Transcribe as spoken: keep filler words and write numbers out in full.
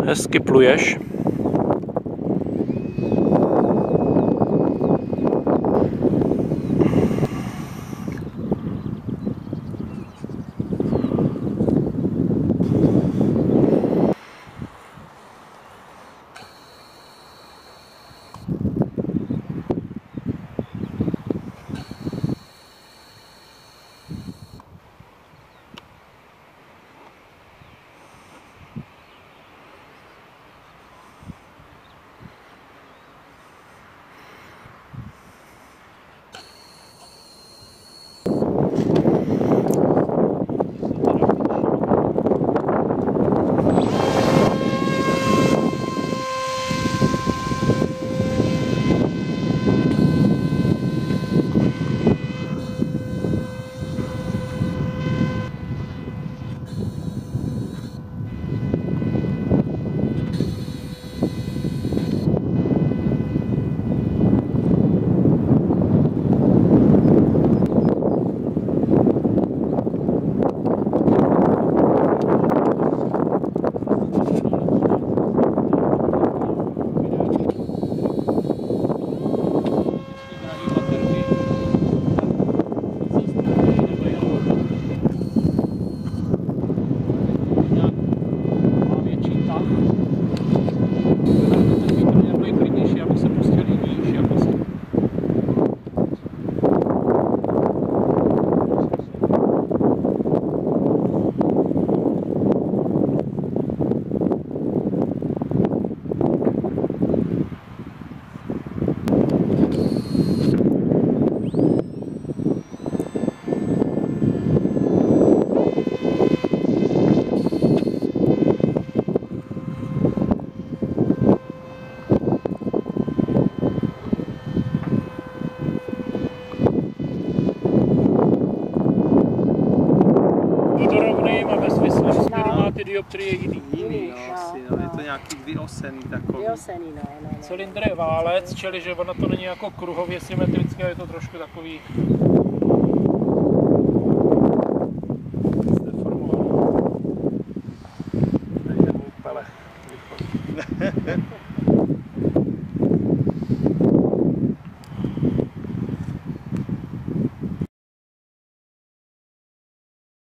Hezky pluješ. Dioptrie jiný. Jiný, no, asi, no. Je to nějaký vyosený takový. Vyosený, no, no, no. Cylindr je válec, čili že ono to není jako kruhově symetrické, je to trošku takový zdeformovaný. Takže můj pele.